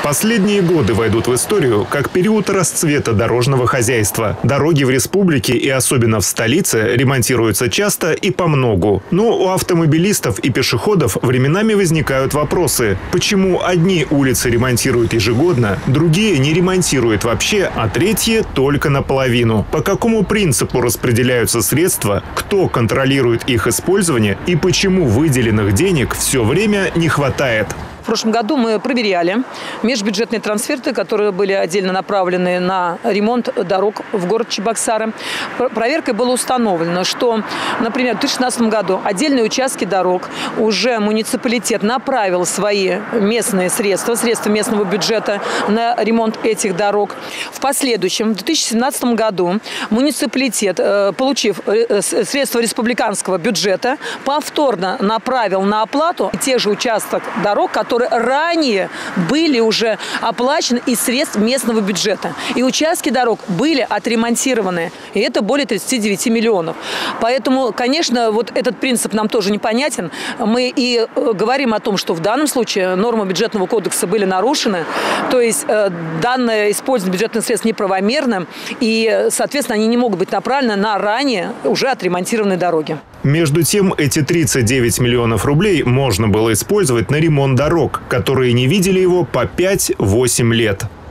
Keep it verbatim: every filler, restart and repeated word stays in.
Последние годы войдут в историю как период расцвета дорожного хозяйства. Дороги в республике и особенно в столице ремонтируются часто и помногу. Но у автомобилистов и пешеходов временами возникают вопросы. Почему одни улицы ремонтируют ежегодно, другие не ремонтируют вообще, а третьи только наполовину? По какому принципу распределяются средства, кто контролирует их использование и почему выделенных денег все время не хватает? В прошлом году мы проверяли межбюджетные трансферты, которые были отдельно направлены на ремонт дорог в город Чебоксары. Проверкой было установлено, что, например, в две тысячи шестнадцатом году отдельные участки дорог уже муниципалитет направил свои местные средства, средства местного бюджета на ремонт этих дорог. В последующем, в две тысячи семнадцатом году, муниципалитет, получив средства республиканского бюджета, повторно направил на оплату те же участок дорог, которые которые ранее были уже оплачены из средств местного бюджета. И участки дорог были отремонтированы. И это более тридцати девяти миллионов. Поэтому, конечно, вот этот принцип нам тоже непонятен. Мы и говорим о том, что в данном случае нормы бюджетного кодекса были нарушены. То есть э, данное использование бюджетных средств неправомерным. И, соответственно, они не могут быть направлены на ранее уже отремонтированные дороги. Между тем, эти тридцать девять миллионов рублей можно было использовать на ремонт дорог, которые не видели его по пять-восемь лет.